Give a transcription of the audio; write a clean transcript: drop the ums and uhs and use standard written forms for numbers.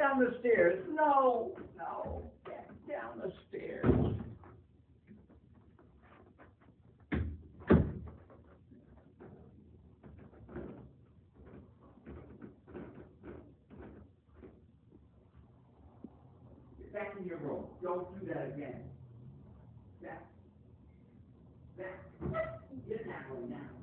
down the stairs. No, no, back down the stairs. Get back in your room. Don't do that again. Back. Back. Get that one now.